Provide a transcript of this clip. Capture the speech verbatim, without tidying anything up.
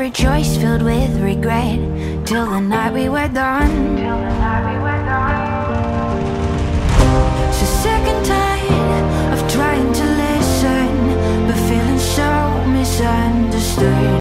every choice filled with regret, till the night we were done. So sick and tired of trying to listen, but feeling so misunderstood.